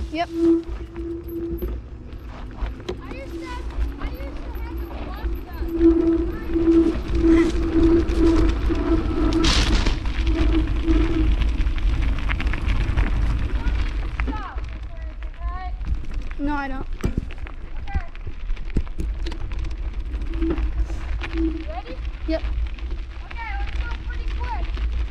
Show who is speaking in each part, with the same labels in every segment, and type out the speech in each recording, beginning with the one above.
Speaker 1: Yep.
Speaker 2: I used to have to walk
Speaker 1: No, I don't.
Speaker 2: Okay. Ready?
Speaker 1: Yep.
Speaker 2: Okay, let's go pretty quick.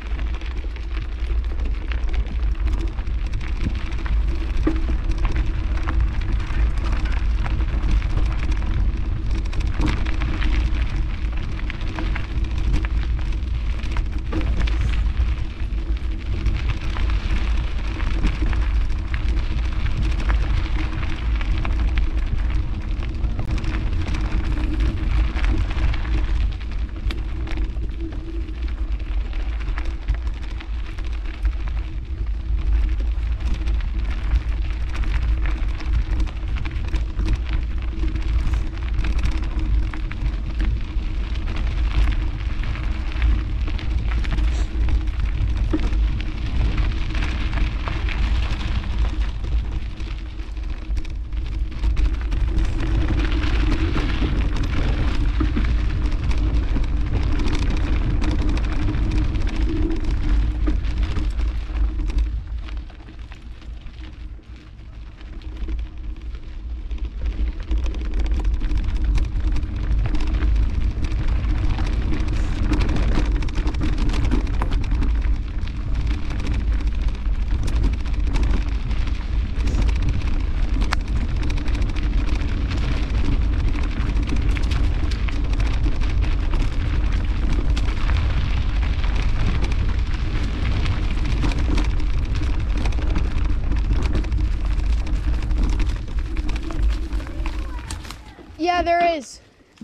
Speaker 1: Yeah, there is.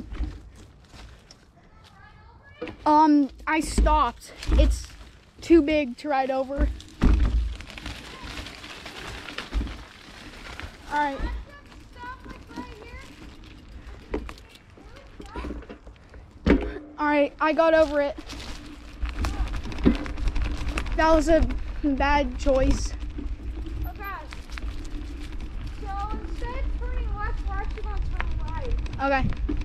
Speaker 1: I stopped. It's too big to ride over. All right. All right, I got over it. That was a bad choice.
Speaker 2: Okay. So instead of turning left, we're actually going to turn right.
Speaker 1: Okay.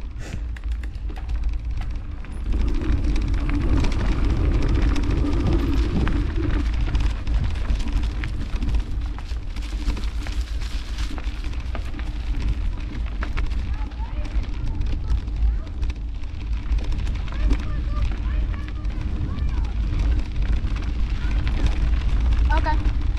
Speaker 1: Okay.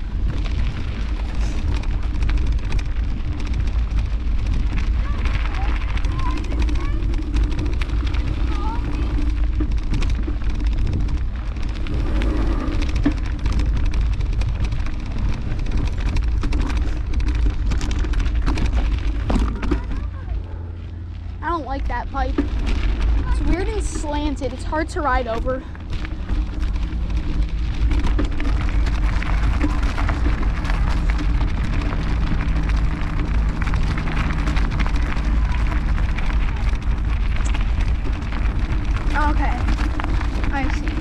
Speaker 1: I don't like that pipe. It's weird and slanted. It's hard to ride over. Okay. I see.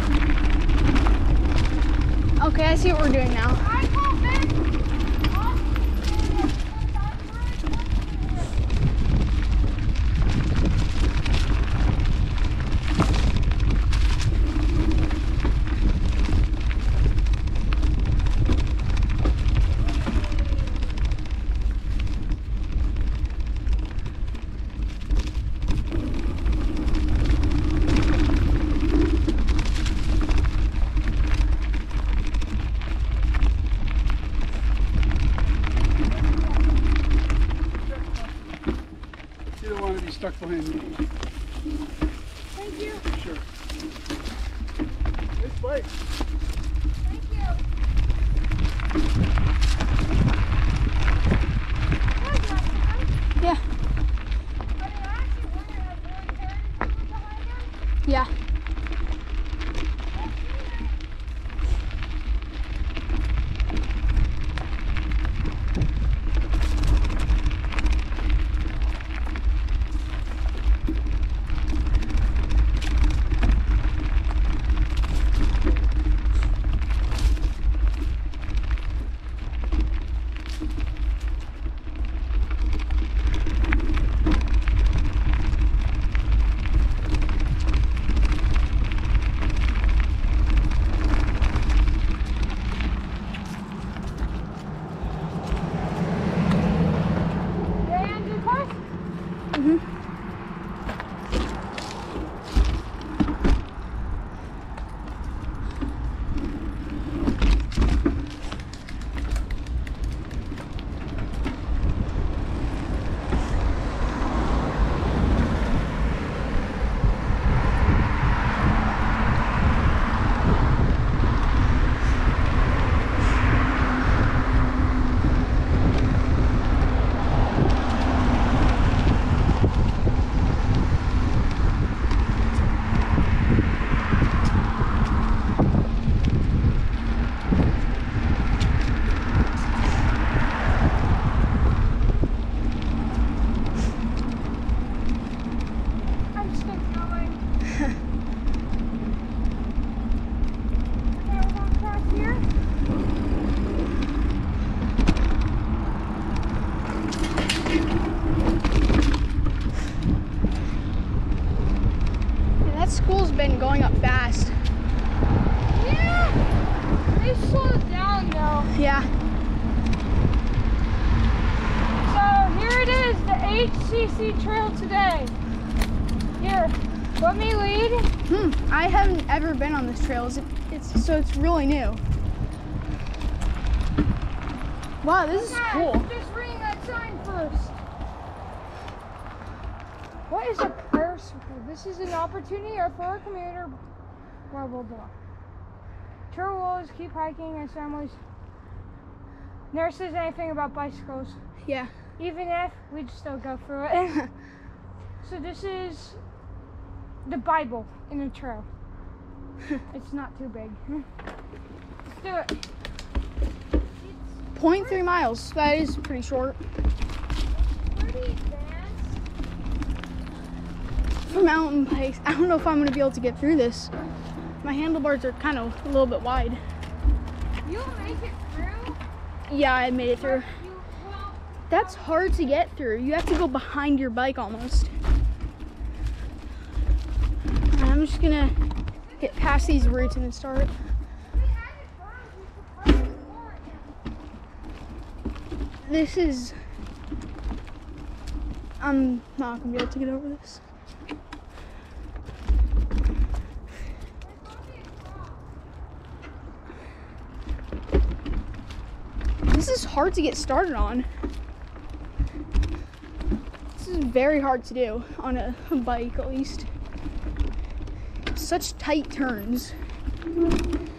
Speaker 1: Okay, I see what we're doing now.
Speaker 2: I call back.
Speaker 3: You don't want to be stuck behind me.
Speaker 2: Thank you.
Speaker 3: Sure. Nice bike.
Speaker 2: Thank you.
Speaker 1: Yeah.
Speaker 2: But it actually wouldn't have really carried behind him.
Speaker 1: Yeah.
Speaker 2: cooled down though.
Speaker 1: Yeah.
Speaker 2: So here it is, the HCC trail today. Here, let me lead.
Speaker 1: I haven't ever been on this trail. It's really new. Wow, this is cool.
Speaker 2: Just reading that sign first. What is a prayer circle? This is an opportunity for our commuter. Blah blah blah. Trail rules, keep hiking as families. Never says anything about bicycles.
Speaker 1: Yeah.
Speaker 2: Even if we'd still go through it. So this is the Bible in a trail. It's not too big. Let's do it.
Speaker 1: 0.3 miles. That is pretty short.
Speaker 2: Pretty advanced.
Speaker 1: For mountain bikes, I don't know if I'm going to be able to get through this. My handlebars are kind of a little bit wide.
Speaker 2: You'll make it through?
Speaker 1: Yeah, I made it through. That's hard to get through. You have to go behind your bike almost. I'm just gonna get past these roots and then start. This is, I'm not gonna be able to get over this. This is hard to get started on. This is very hard to do on a bike, at least. Such tight turns.